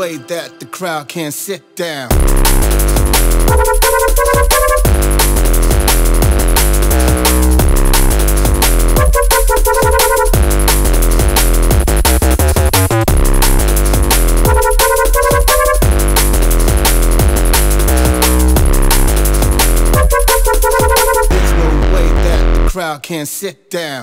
way that the crowd can't sit down. There's no way that the crowd can't sit down.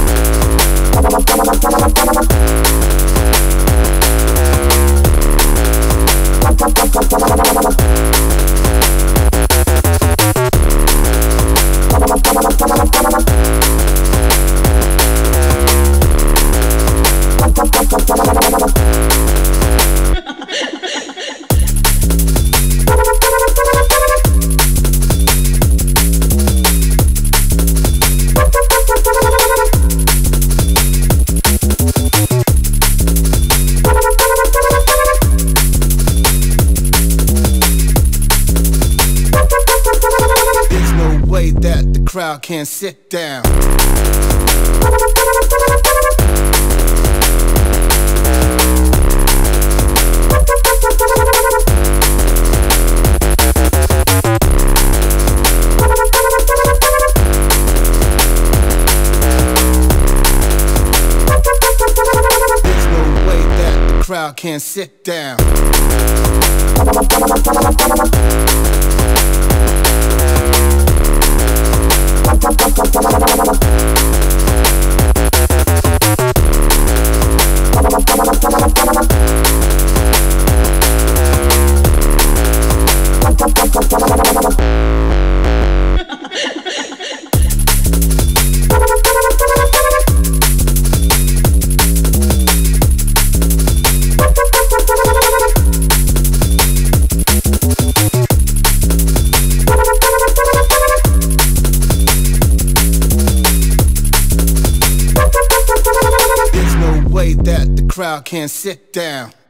That the crowd can't sit down. There's no way that the crowd can't sit down. That the crowd can't sit down.